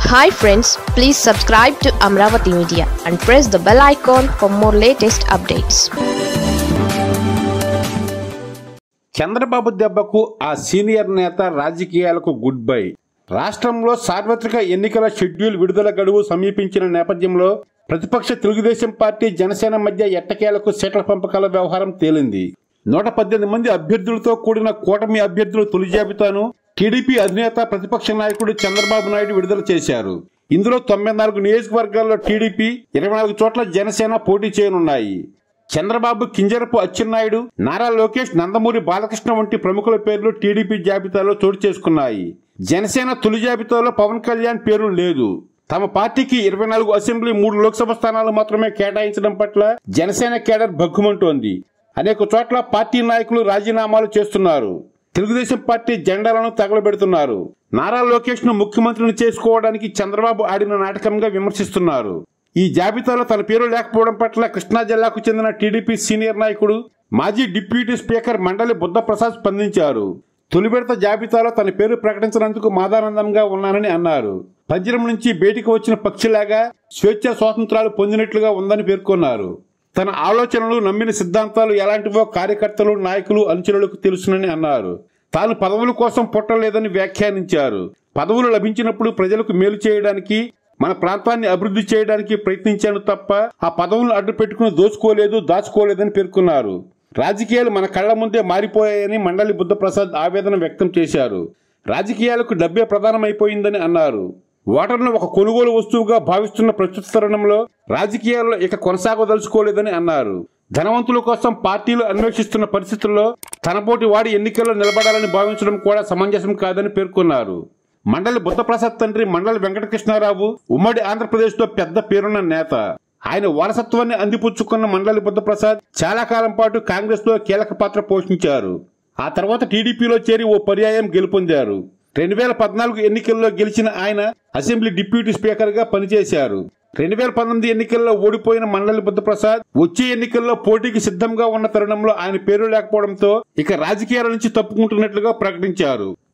Hi friends, please subscribe to Amravati Media and press the bell icon for more latest updates. Chandrababu దెబ్బకు ఆ senior నేత రాజకీయాలకు good bye. రాష్ట్రంలో సార్వత్రిక ఎన్నికల షెడ్యూల్ విడుదల గడువు సమీపించిన నేపథ్యంలో ప్రతిపక్ష తెలుగుదేశం పార్టీ జనసేన మధ్య ఎట్టకేలకు సీట్ల పంపకాల వ్యవహారం తేలింది. 118 మంది అభ్యర్థులతో కూడిన కూటమి అభ్యర్థుల తొలి జాబితాను టీడీపీ అధినేత ప్రతిపక్ష నాయకుడు చంద్రబాబు నాయుడు విడుదల చేశారు. ఇందులో 94 నియోజకవర్గాల్లో టీడీపీ, 24 చోట్ల జనసేన పోటీ చేయనున్నాయి. చంద్రబాబు కింజరపు అచ్చెన్నాయుడు, నారా లోకేష్, నందమూరి బాలకృష్ణ వంటి ప్రముఖుల పేర్లు టీడీపీ జాబితాలో చోటు చేసుకున్నాయి. జనసేన తొలి జాబితాలో పవన్ కళ్యాణ్ పేరు లేదు. తమ పార్టీకి 24 అసెంబ్లీ, 3 లోక్సభ స్థానాలు మాత్రమే కేటాయించడం పట్ల జనసేన కేడర్ భగ్గుమంటోంది. అనేక చోట్ల పార్టీ నాయకులు రాజీనామాలు చేస్తున్నారు. తెలుగుదేశం పార్టీ జెండాలను తగలబెడుతున్నారు. నారా లోకేష్ ను ముఖ్యమంత్రిని చేసుకోవడానికి చంద్రబాబు ఆడిన నాటకంగా విమర్శిస్తున్నారు. ఈ జాబితాలో తన పేరు లేకపోవడం పట్ల కృష్ణా జిల్లాకు చెందిన టీడీపీ సీనియర్ నాయకుడు, మాజీ డిప్యూటీ స్పీకర్ మండలి బుద్ధప్రసాద్ స్పందించారు. తొలి విడత జాబితాలో తన పేరు ప్రకటించినందుకు మాదానందంగా ఉన్నానని అన్నారు. పంజరం నుంచి బయటికి వచ్చిన పక్షిలాగా స్వేచ్ఛా స్వాతంత్రాలు పొందినట్లుగా ఉందని పేర్కొన్నారు. తన ఆలోచనలు, నమ్మిన సిద్ధాంతాలు ఎలాంటివో కార్యకర్తలు, నాయకులు, అనుచరులకు తెలుసునని అన్నారు. తాను పదవుల కోసం పుట్టలేదని వ్యాఖ్యానించారు. పదవులు లభించినప్పుడు ప్రజలకు మేలు చేయడానికి, మన ప్రాంతాన్ని అభివృద్ధి చేయడానికి ప్రయత్నించాను తప్ప ఆ పదవులను అడ్డు పెట్టుకుని దాచుకోలేదని పేర్కొన్నారు. రాజకీయాలు మన కళ్ల ముందే మారిపోయాయని మండలి బుద్ధప్రసాద్ ఆవేదన వ్యక్తం చేశారు. రాజకీయాలకు డబ్బే ప్రధానమైపోయిందని అన్నారు. ఓటర్ను ఒక కొనుగోలు వస్తువుగా భావిస్తున్న ప్రస్తుత తరుణంలో రాజకీయాల్లో ఇక కొనసాగదలుచుకోలేదని అన్నారు. ధనవంతుల కోసం పార్టీలు అన్వేషిస్తున్న పరిస్థితుల్లో తనపోటి వాడి ఎన్నికల్లో నిలబడాలని భావించడం కూడా సమంజసం కాదని పేర్కొన్నారు. మండలి బుద్ధప్రసాద్ తండ్రి మండలి వెంకటకృష్ణారావు ఉమ్మడి ఆంధ్రప్రదేశ్ లో పెద్ద పేరున్న నేత. ఆయన వారసత్వాన్ని అందిపుచ్చుకున్న మండలి బుద్ధప్రసాద్ చాలా కాలం పాటు కాంగ్రెస్ లో కీలక పాత్ర పోషించారు. ఆ తర్వాత టీడీపీలో చేరి ఓ పర్యాయం గెలుపొందారు. 2014 ఎన్నికల్లో గెలిచిన ఆయన అసెంబ్లీ డిప్యూటీ స్పీకర్ గా పనిచేశారు. 2019 ఎన్నికల్లో ఓడిపోయిన మండలి బుద్ధప్రసాద్ వచ్చే ఎన్నికల్లో పోటీకి సిద్ధంగా ఉన్న తరుణంలో ఆయన పేరు లేకపోవడంతో ఇక రాజకీయాల నుంచి తప్పుకుంటున్నట్లుగా ప్రకటించారు.